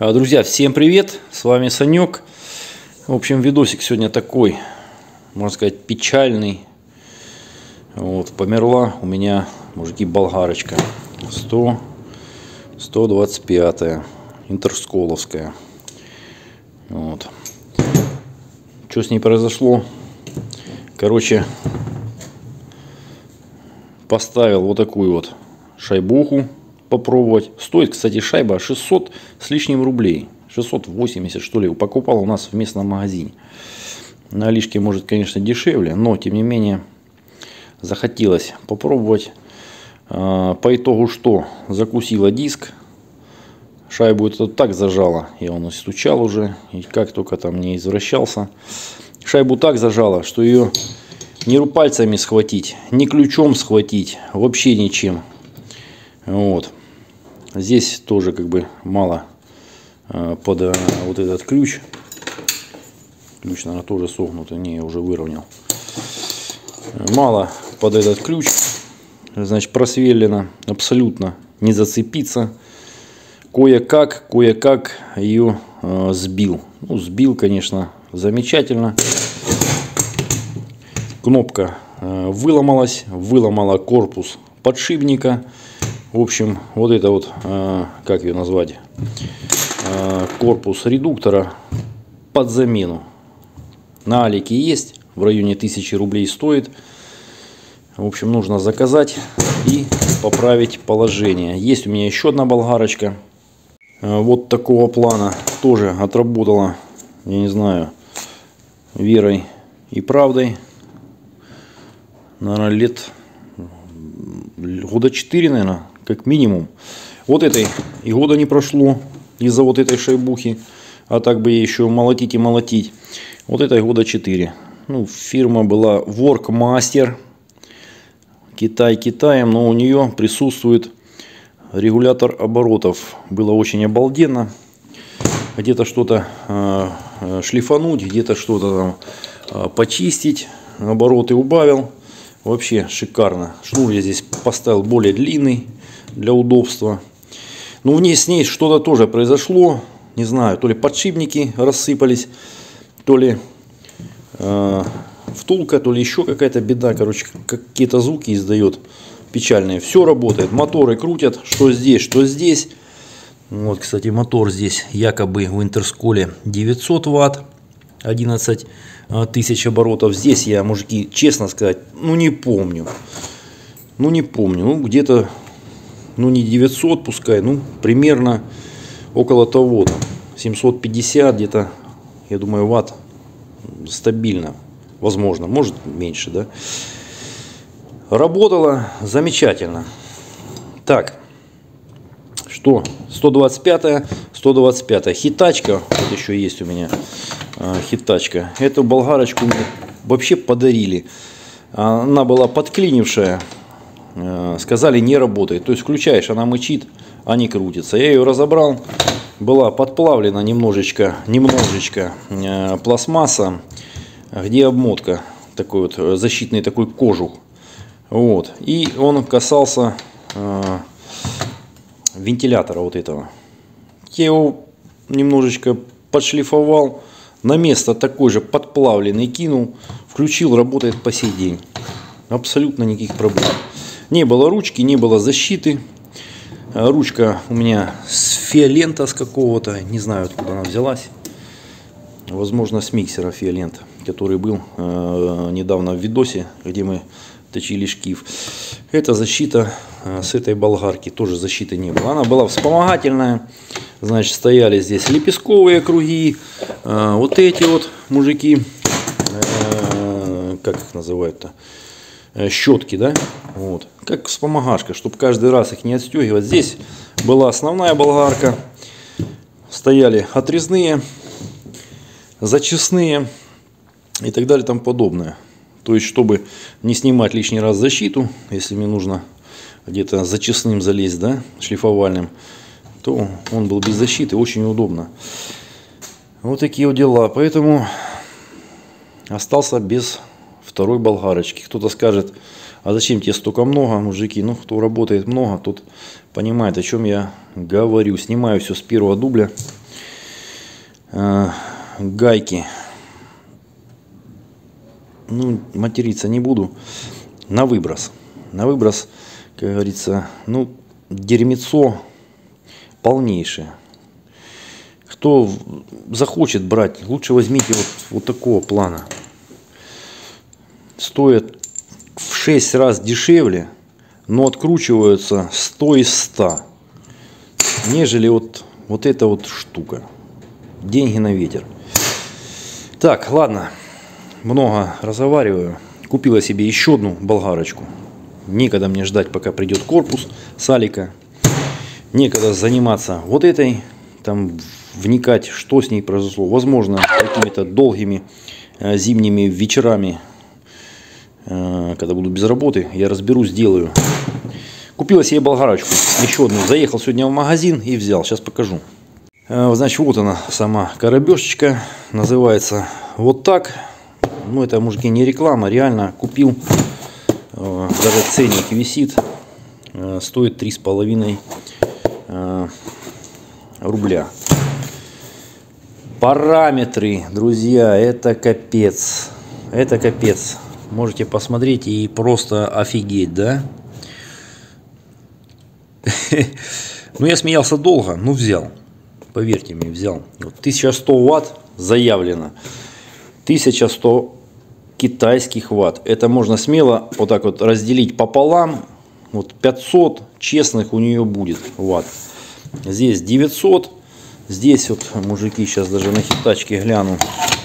Друзья, всем привет! С вами Санек. В общем, видосик сегодня такой, можно сказать, печальный. Вот, померла у меня, мужики, болгарочка 125 интерсколовская. Вот. Что с ней произошло? Короче, поставил вот такую вот шайбуху попробовать. Стоит, кстати, шайба 600 с лишним рублей. 680, что ли, покупал у нас в местном магазине. На Алишке, может, конечно, дешевле, но, тем не менее, захотелось попробовать. По итогу что? Закусила диск. Шайбу это так зажала. Я у нас стучал уже. И как только там не извращался. Шайбу так зажала, что ее ни пальцами схватить, ни ключом схватить. Вообще ничем. Вот. Здесь тоже как бы мало под вот этот ключ. Ключ, наверное, тоже согнутый. Не, я уже выровнял. Мало под этот ключ. Значит, просверлено. Абсолютно не зацепиться. Кое-как ее сбил. Ну, сбил, конечно, замечательно. Кнопка выломалась. Выломала корпус подшипника. В общем, вот это вот, как ее назвать, корпус редуктора под замену. На Алике есть, в районе 1000 рублей стоит. В общем, нужно заказать и поправить положение. Есть у меня еще одна болгарочка. Вот такого плана. Тоже отработала, я не знаю, верой и правдой. Наверное, года 4, наверное, как минимум. Вот этой и года не прошло из-за вот этой шайбухи. А так бы еще молотить и молотить. Вот этой года 4. Ну, фирма была Workmaster. Китай Китаем, но у нее присутствует регулятор оборотов. Было очень обалденно. Где-то что-то шлифануть, где-то что-то почистить. Обороты убавил. Вообще шикарно. Шнур я здесь поставил более длинный для удобства. Но с ней что-то тоже произошло. Не знаю, то ли подшипники рассыпались, то ли втулка, то ли еще какая-то беда. Короче, какие-то звуки издает печальные. Все работает. Моторы крутят. Что здесь, что здесь. Вот, кстати, мотор здесь якобы в Интерсколе 900 ватт. 11 тысяч оборотов. Здесь я, мужики, честно сказать, не помню. Не помню. Где-то, не 900 пускай, примерно около того. 750 где-то, я думаю, ватт стабильно. Возможно, может меньше, да. Работала замечательно. Так, что? 125-я, 125-я. Хитачка, вот еще есть у меня хитачка. Эту болгарочку мне вообще подарили. Она была подклинившая. Сказали, не работает. То есть включаешь, она мычит, а не крутится. Я ее разобрал. Была подплавлена немножечко пластмасса, где обмотка, такой вот защитный такой кожух. Вот. И он касался вентилятора вот этого. Я его немножечко подшлифовал. На место такой же подплавленный кинул. Включил, работает по сей день. Абсолютно никаких проблем. Не было ручки, не было защиты. Ручка у меня с Фиолента с какого-то. Не знаю, откуда она взялась. Возможно, с миксера Фиолента, который был недавно в видосе, где мы точили шкив. Это защита с этой болгарки. Тоже защиты не было. Она была вспомогательная. Значит, стояли здесь лепестковые круги. Вот эти вот мужики. Как их называют-то? Щетки, да? Вот. Как вспомогашка, чтобы каждый раз их не отстегивать. Здесь была основная болгарка. Стояли отрезные, зачистные и так далее и тому подобное. То есть, чтобы не снимать лишний раз защиту, если мне нужно где-то зачистным залезть, да, шлифовальным, то он был без защиты, очень удобно. Вот такие вот дела. Поэтому остался без второй болгарочки. Кто-то скажет, а зачем тебе столько много, мужики? Кто работает много, тот понимает, о чем я говорю. Снимаю все с первого дубля. Гайки. Ну, материться не буду. На выброс. На выброс, как говорится, ну, дерьмецо полнейшее. Кто захочет брать, лучше возьмите вот такого плана. Стоит в 6 раз дешевле, но откручиваются 100 из 100. Нежели вот эта вот штука. Деньги на ветер. Так, ладно. Много разговариваю. Купила себе еще одну болгарочку. Некогда мне ждать, пока придет корпус с Алика. Некогда заниматься вот этой. Там вникать, что с ней произошло. Возможно, какими-то долгими зимними вечерами, когда буду без работы, я разберу, сделаю. Купила себе болгарочку. Еще одну. Заехал сегодня в магазин и взял. Сейчас покажу. Значит, вот она сама коробешечка. Называется вот так. Ну, это, мужики, не реклама. Реально купил. Даже ценник висит. Стоит 3,5 рубля. Параметры, друзья, это капец. Это капец. Можете посмотреть и просто офигеть, да? Ну, я смеялся долго, но взял. Поверьте мне, взял. 1100 ватт заявлено. 1100 китайских ватт. Это можно смело вот так вот разделить пополам. Вот 500 честных у нее будет ватт. Здесь 900. Здесь вот, мужики, сейчас даже на хитачке гляну.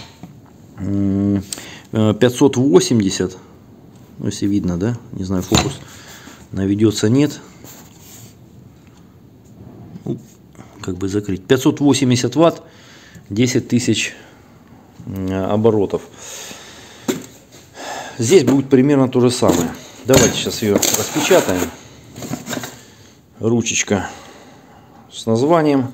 580. Ну, если видно, да? Не знаю, фокус наведется, нет. Как бы закрыть. 580 ватт, 10 тысяч оборотов. Здесь будет примерно то же самое. Давайте сейчас ее распечатаем. Ручечка с названием.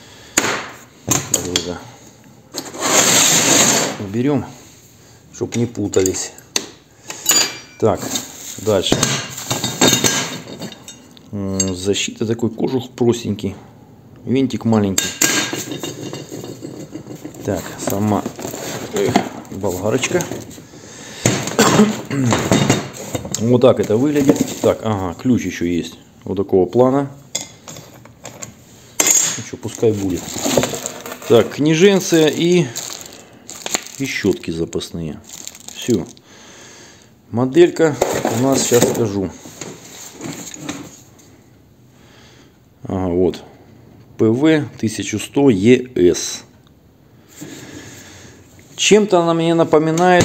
Уберем, чтобы не путались. Так, дальше. Защита, такой кожух простенький. Винтик маленький. Так, сама болгарочка. Вот так это выглядит. Так, ага, ключ еще есть. Вот такого плана. Ну что, пускай будет. Так, книженцы и щетки запасные. Все. Моделька у нас, сейчас скажу. Ага, вот. ПВ 1100 ЕС. Чем-то она мне напоминает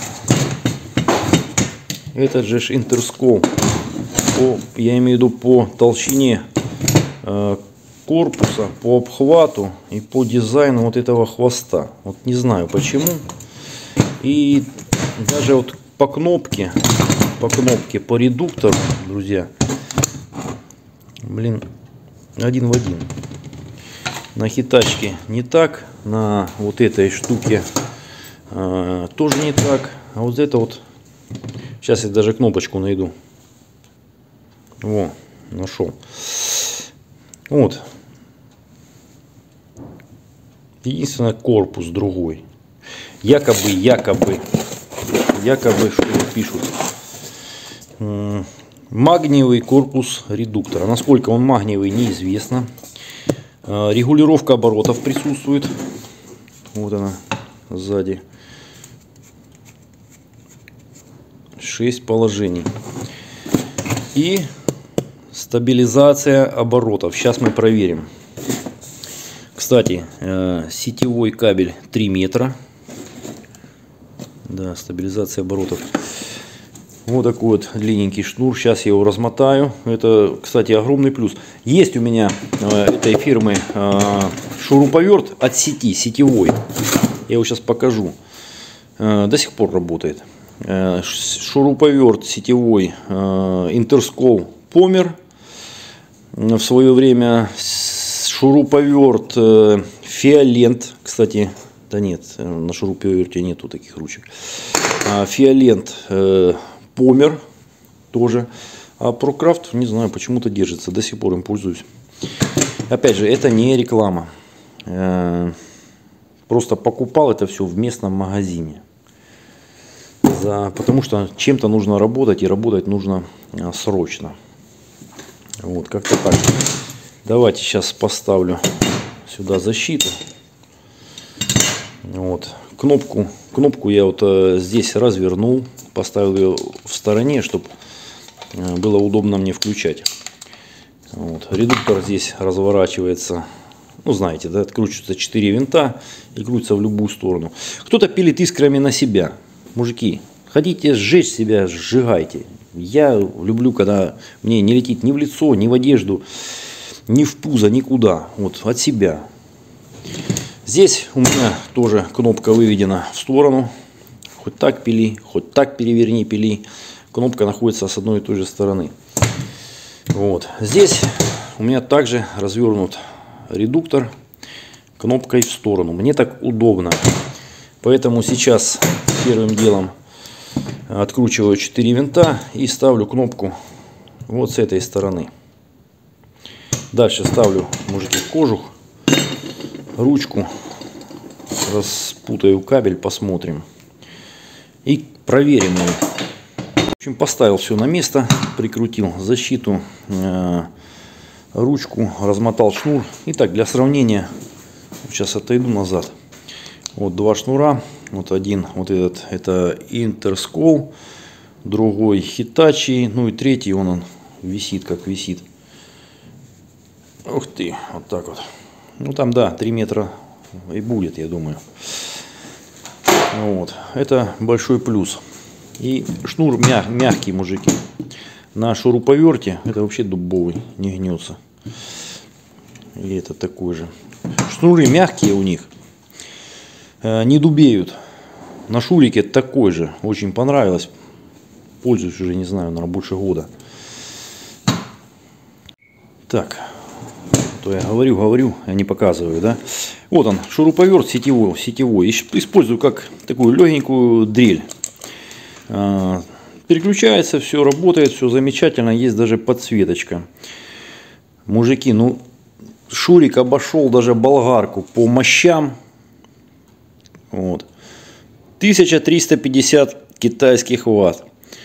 этот же Интерскол. Я имею в виду по толщине корпуса, по обхвату и по дизайну вот этого хвоста. Вот не знаю почему. И даже вот по кнопке, по редуктору, друзья, блин, один в один. На хитачке не так, на вот этой штуке тоже не так. А вот это вот, сейчас я даже кнопочку найду. Во, нашел. Вот. Единственное, корпус другой. Якобы, что пишут. Магниевый корпус редуктора. Насколько он магниевый, неизвестно. Регулировка оборотов присутствует. Вот она сзади. 6 положений. И стабилизация оборотов. Сейчас мы проверим. Кстати, сетевой кабель 3 метра. Да, стабилизация оборотов. Вот такой вот длинненький шнур. Сейчас я его размотаю. Это, кстати, огромный плюс. Есть у меня этой фирмы шуруповерт от сети, сетевой. Я его сейчас покажу. До сих пор работает. Шуруповерт сетевой Интерскол Помер. В свое время шуруповерт Фиолент. Кстати, да нет, на шуруповерте нету таких ручек. Фиолент Помер тоже. А Прокрафт, не знаю, почему-то держится. До сих пор им пользуюсь. Опять же, это не реклама. просто покупал это все в местном магазине. Потому что чем-то нужно работать, и работать нужно срочно. Вот, как-то так. Давайте сейчас поставлю сюда защиту. Вот. Кнопку я вот здесь развернул, поставил ее в стороне, чтобы было удобно мне включать. Вот. Редуктор здесь разворачивается, ну знаете, да, откручиваются 4 винта и крутится в любую сторону. Кто-то пилит искрами на себя. Мужики, хотите сжечь себя, сжигайте. Я люблю, когда мне не летит ни в лицо, ни в одежду, ни в пузо, никуда. Вот от себя. Здесь у меня тоже кнопка выведена в сторону. Хоть так пили, хоть так переверни, пили. Кнопка находится с одной и той же стороны. Вот. Здесь у меня также развернут редуктор кнопкой в сторону. Мне так удобно. Поэтому сейчас первым делом откручиваю 4 винта и ставлю кнопку вот с этой стороны. Дальше ставлю, мужики, кожух, ручку, распутаю кабель, посмотрим и проверим его. В общем, поставил все на место, прикрутил защиту, ручку, размотал шнур. Итак, для сравнения, сейчас отойду назад. Вот 2 шнура. Вот один, вот этот, это Интерскол, другой Hitachi, ну и третий, он висит, как висит. Ух ты, вот так вот. Ну там, да, 3 метра и будет, я думаю. Вот, это большой плюс. И шнур мягкий, мужики. На шуруповерте, это вообще дубовый, не гнется. И это такой же. Шнуры мягкие у них. Не дубеют. На шурике такой же. Очень понравилось. Пользуюсь уже, не знаю, наверное, больше года. Так. То я говорю, а не показываю, да? Вот он, шуруповерт сетевой. Использую как такую легенькую дрель. Переключается, все работает, все замечательно. Есть даже подсветочка. Мужики, ну, шурик обошел даже болгарку по мощам. Вот. 1350 китайских ватт.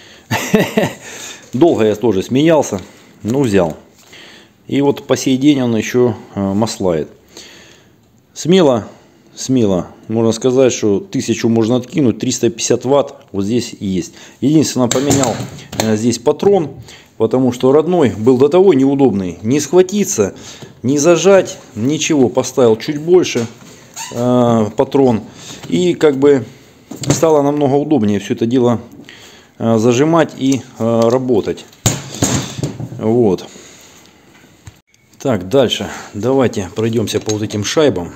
Долго я тоже смеялся, но взял. И вот по сей день он еще маслает. Смело, можно сказать, что 1000 можно откинуть, 350 ватт вот здесь есть. Единственное, поменял здесь патрон, потому что родной был до того неудобный. Не схватиться, не зажать, ничего. Поставил чуть больше патрон. И как бы стало намного удобнее все это дело зажимать и работать. Вот. Так, дальше. Давайте пройдемся по вот этим шайбам,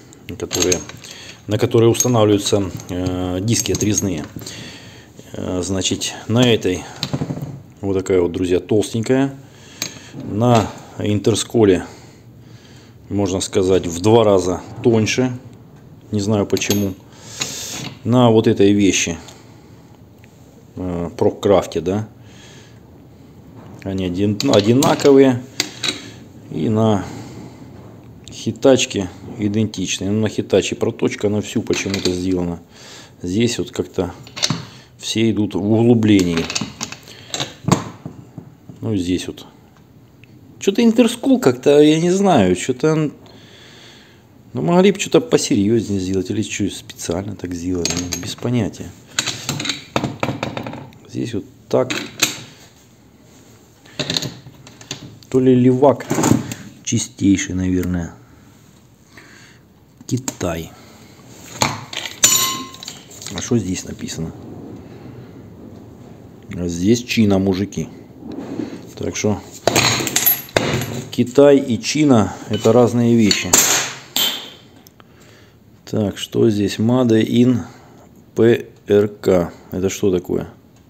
на которые устанавливаются диски отрезные. Значит, на этой вот такая вот, друзья, толстенькая. На Интерсколе, можно сказать, в 2 раза тоньше. Не знаю почему. На вот этой вещи, Прокрафте, да, они одинаковые. И на Хитачке идентичные. Но на Хитаче проточка на всю почему-то сделана. Здесь вот как-то все идут в углублении. Ну здесь вот. Что-то Интерскол как-то, я не знаю, что-то... Ну, могли бы что-то посерьезнее сделать. Или что, специально так сделали. Без понятия. Здесь вот так. То ли левак чистейший, наверное. Китай. А что здесь написано? А здесь Чина, мужики. Так что Китай и Чина — это разные вещи. Так, что здесь? Made in PRK. Это что такое?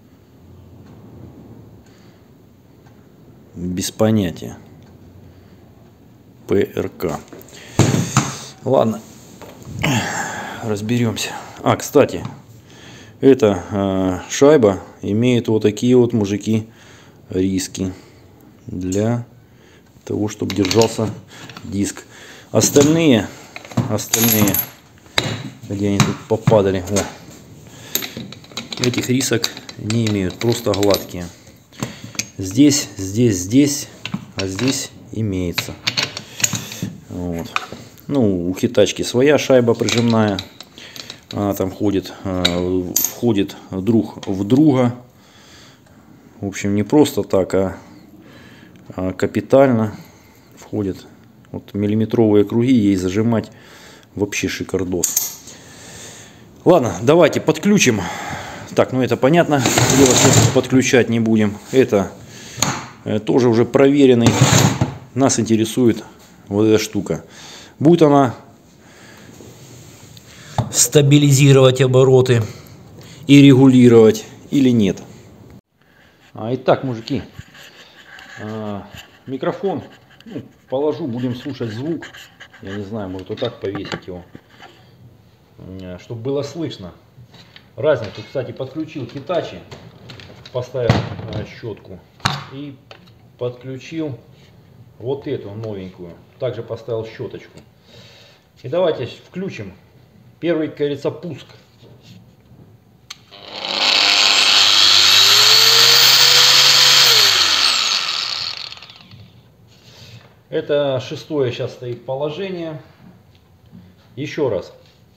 Без понятия. ПРК. Ладно. Разберемся. А, кстати. Эта шайба имеет вот такие вот, мужики, риски. Для того, чтобы держался диск. Остальные где они тут попадали. О. Этих рисок не имеют, просто гладкие. Здесь, а здесь имеется. Вот. Ну, у Хитачки своя шайба прижимная. Она там входит друг в друга. В общем, не просто так, а капитально входит. Вот миллиметровые круги ей зажимать вообще шикардос. Ладно, давайте подключим. Так, ну это понятно. Дело подключать не будем. Это тоже уже проверенный. Нас интересует вот эта штука. Будет она стабилизировать обороты и регулировать или нет. Итак, мужики, микрофон положу, будем слушать звук. Я не знаю, может вот так повесить его, чтобы было слышно. Разницу, кстати, подключил Hitachi, поставил щетку и подключил вот эту новенькую, также поставил щеточку. И давайте включим первый, как говорится, пуск. Это шестое сейчас стоит положение. Еще раз.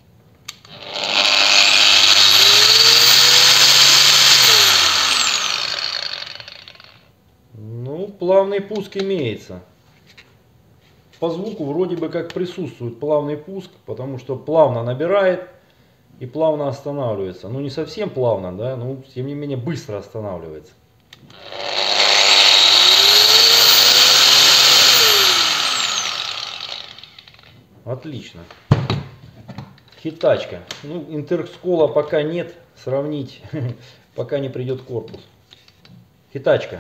Ну, плавный пуск имеется. По звуку вроде бы как присутствует плавный пуск, потому что плавно набирает и плавно останавливается. Ну, не совсем плавно, да, но тем не менее быстро останавливается. Отлично. Хитачка. Ну, интерскола пока нет, сравнить, пока не придет корпус. Хитачка.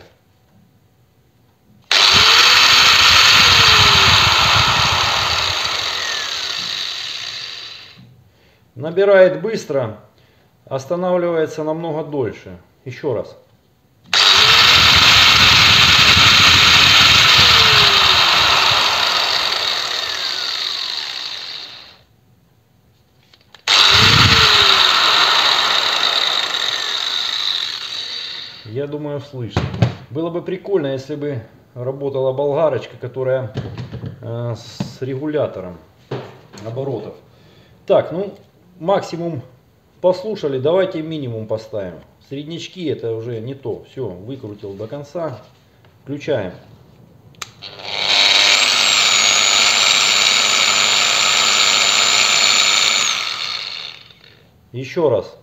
Набирает быстро, останавливается намного дольше. Еще раз. Я думаю, слышно. Было бы прикольно, если бы работала болгарочка, которая с регулятором оборотов. Так, ну, максимум послушали, давайте минимум поставим. Среднячки это уже не то. Все, выкрутил до конца. Включаем. Еще раз.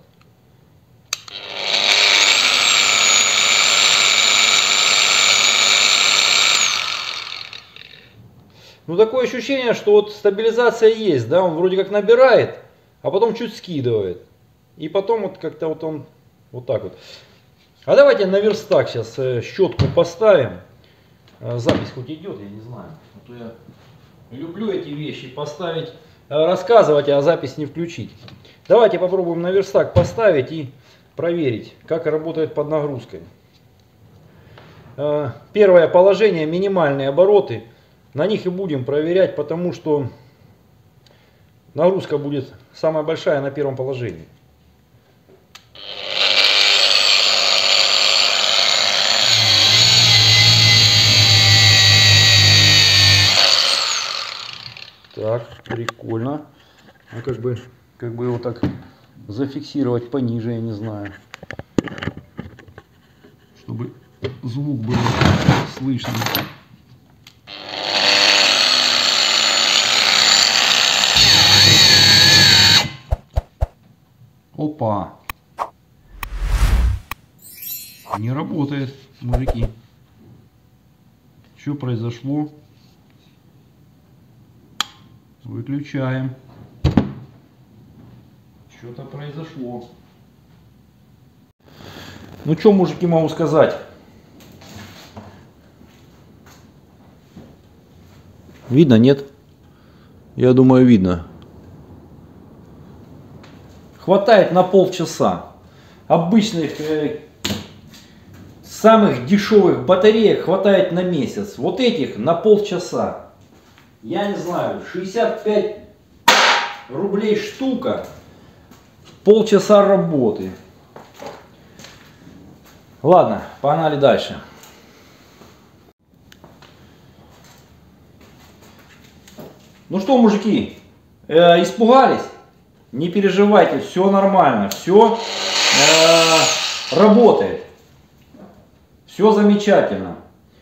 Ну, такое ощущение, что вот стабилизация есть, да, он вроде как набирает, а потом чуть скидывает. И потом вот как-то вот он вот так вот. А давайте на верстак сейчас щетку поставим. Запись хоть идет, я не знаю. А то я люблю эти вещи поставить, рассказывать, а запись не включить. Давайте попробуем на верстак поставить и проверить, как работает под нагрузкой. Первое положение, минимальные обороты. На них и будем проверять, потому что нагрузка будет самая большая на первом положении. Так, прикольно. А как бы его так зафиксировать пониже, я не знаю. Чтобы звук был слышно. Опа! Не работает, мужики. Что произошло? Выключаем. Что-то произошло. Ну что, мужики, могу сказать? Видно, нет? Я думаю, видно. Хватает на полчаса. Обычных самых дешевых батареек хватает на месяц. Вот этих на полчаса. Я не знаю, 65 рублей штука. полчаса работы. Ладно, погнали дальше. Ну что, мужики, испугались? Не переживайте, все нормально, все работает. Все замечательно.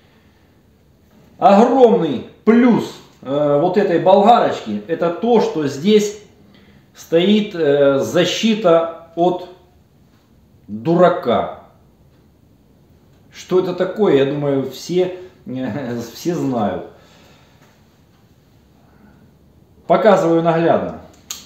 Огромный плюс вот этой болгарочки — это то, что здесь стоит защита от дурака. Что это такое, я думаю, все знают. Показываю наглядно.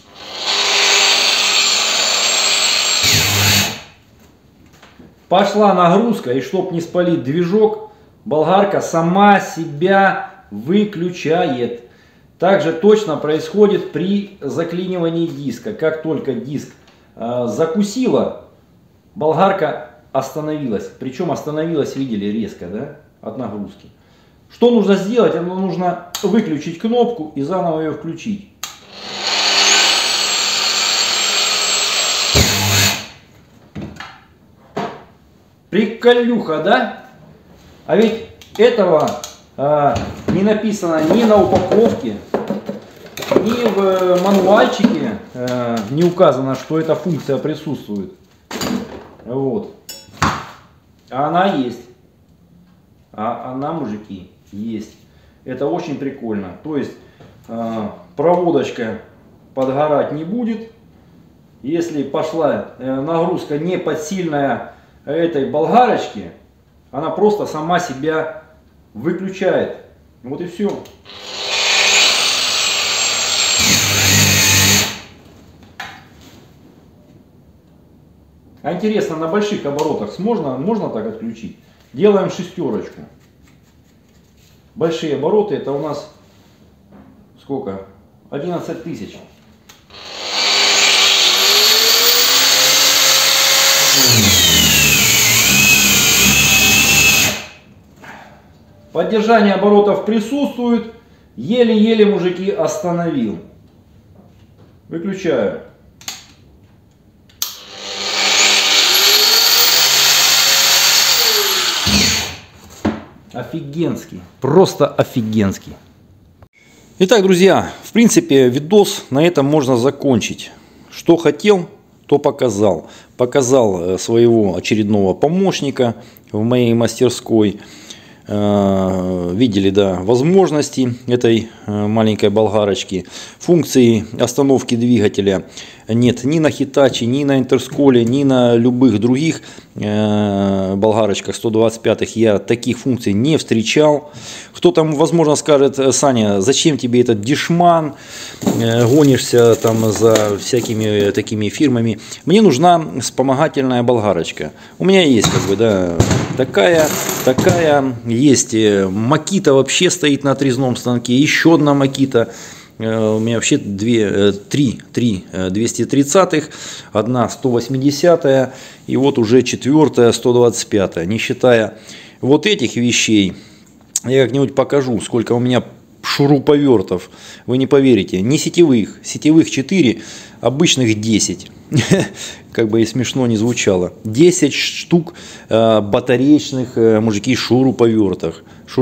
Пошла нагрузка, и чтоб не спалить движок, болгарка сама себя выключает. Также точно происходит при заклинивании диска. Как только диск закусила, болгарка остановилась. Причем остановилась, видели, резко, да, от нагрузки. Что нужно сделать? Нужно выключить кнопку и заново ее включить. Приколюха, да? А ведь этого не написано ни на упаковке, ни в мануальчике не указано, что эта функция присутствует. Вот. А она есть. А она, мужики, есть. Это очень прикольно. То есть проводочка подгорать не будет. Если пошла нагрузка не подсильная этой болгарочки, она просто сама себя выключает. Вот и все. А интересно, на больших оборотах можно так отключить? Делаем шестерочку. Большие обороты — это у нас сколько? 11 тысяч. Поддержание оборотов присутствует. Еле-еле, мужики, остановил. Выключаю. Офигенский. Просто офигенский. Итак, друзья, в принципе, видос на этом можно закончить. Что хотел, то показал. Показал своего очередного помощника в моей мастерской. Видели, да, возможности этой маленькой болгарочки. Функции остановки двигателя нет ни на Hitachi, ни на Интерсколе, ни на любых других болгарочках 125-х. Я таких функций не встречал. Кто там, возможно, скажет: Саня, зачем тебе этот дешман, гонишься там за всякими такими фирмами. Мне нужна вспомогательная болгарочка. У меня есть, как бы, да, такая. Есть Makita, вообще стоит на отрезном станке. Еще одна Makita. У меня вообще три 230-х, одна 180-я и вот уже четвертая 125-я. Не считая вот этих вещей, я как-нибудь покажу, сколько у меня шуруповертов. Вы не поверите, не сетевых, 4, обычных 10. Как бы и смешно не звучало. 10 штук батареечных, мужики, шуруповертов.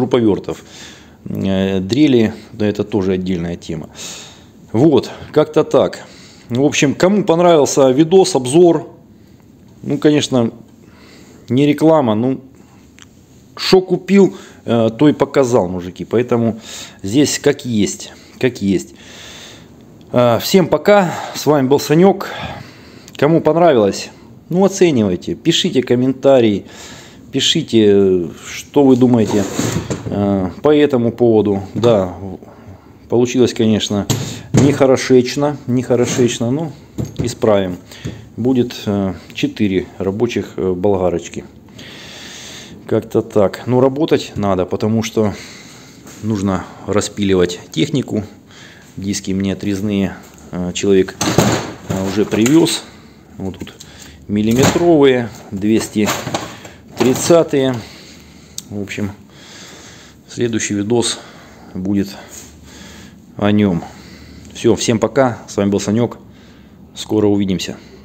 Дрели, да, это тоже отдельная тема. Вот, как-то так. В общем, кому понравился видос, обзор, ну, конечно, не реклама, ну, что купил, то и показал, мужики. Поэтому здесь как есть. Всем пока, с вами был Санек. Кому понравилось, ну, оценивайте, пишите комментарии, пишите, что вы думаете по этому поводу. Да, получилось, конечно, нехорошечно, но исправим. Будет 4 рабочих болгарочки. Как-то так. Но работать надо, потому что нужно распиливать технику. Диски мне отрезные человек уже привез. Вот тут миллиметровые, 230-е. В общем, следующий видос будет о нем. Все, всем пока. С вами был Санек. Скоро увидимся.